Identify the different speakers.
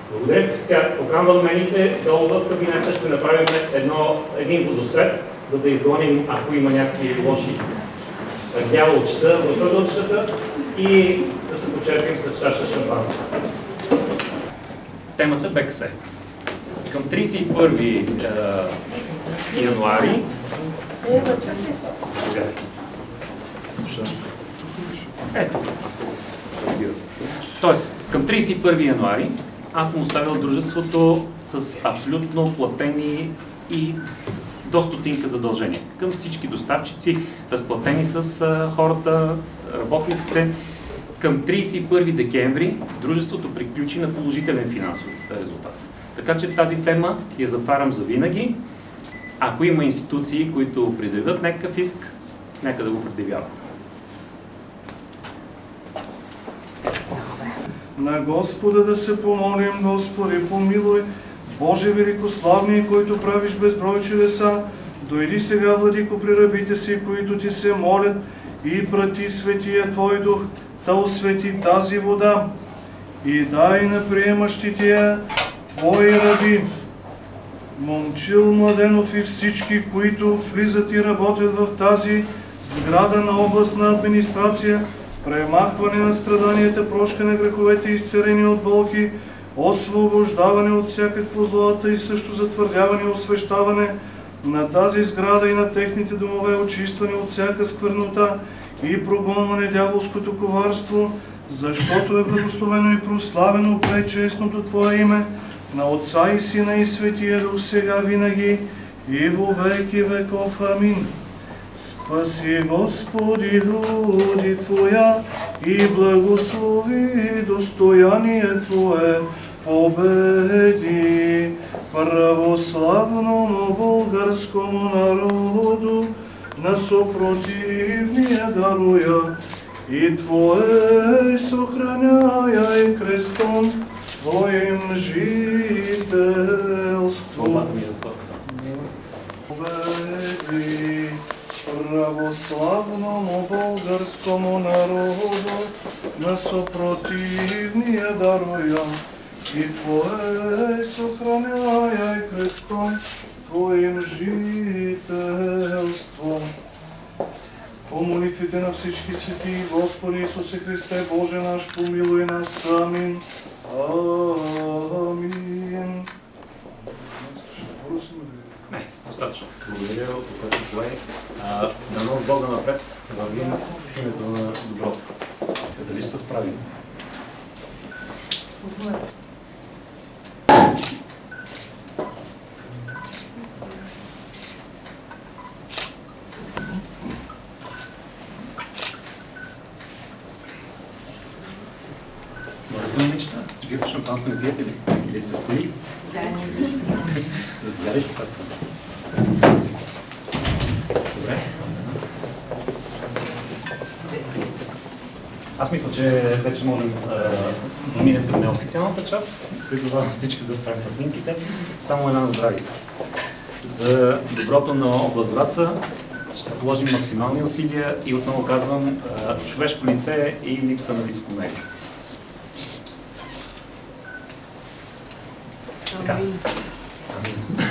Speaker 1: Благодаря. Сега поканвам мените долу в кабинета, ще направим един водосвет, за да изгоним, ако има някакви лоши дяла от щета, върху от щета и да се почерпим с чаша шампанско. Темата БКС. Към 31 януари сега. Ето. Тоест, към 31 януари аз съм оставил дружеството с абсолютно платени и до стотинка задължения към всички доставчици, разплатени с хората, работниците. Към 31 декември дружеството приключи на положителен финансов резултат. Така че тази тема я затварям за винаги. Ако има институции, които предявят някакъв иск, нека да го предявяват.
Speaker 2: На Господа да се помолим, Господи, помилуй. Боже великославни, който правиш безброй чудеса, дойди сега, Владико, при рабите си, които ти се молят, и прати Светия Твой Дух, да освети тази вода, и дай на приемащите я Твои раби, Момчил Младенов и всички, които влизат и работят в тази сграда на областна администрация, премахване на страданията, прошка на греховете, изцелени от болки, освобождаване от всякакво злоата и също затвърдяване и освещаване на тази сграда и на техните домове, очистване от всяка сквернота и прогонване дяволското коварство, защото е благословено и прославено пречестното Твое име, на Отца и Сина и Светия Дух, сега винаги и во веки веков. Амин. Спаси, Господи, люди Твоя и благослови достояние Твое, победи православному българскому народу на съпротивния даруя и Твое сохраняя и крестом Твоим жителство. Победи православному българскому народу на съпротивния даруя и Твое сохраняя и крестом Твоим жителство. По молитвите на всички свети, Господи Исусе Христе, Боже наш, помилуй нас. Амин. Амин.
Speaker 1: Не, достатъчно. Благодаря, професор Слай. Дано с Бога напред вървим в името на доброто. Дали ще се справим? Добре, момичета. Вие шампанско не пиете ли? Или сте с коли?
Speaker 3: Да, не излишно.
Speaker 1: Заповядайте това страна. Добре. Аз мисля, че вече можем да минем към неофициалната част. Призовавам всички да справим с снимките. Само една здравица. За доброто на област Враца ще положим максимални усилия и отново казвам човешко лице и липса на високомерие. Така.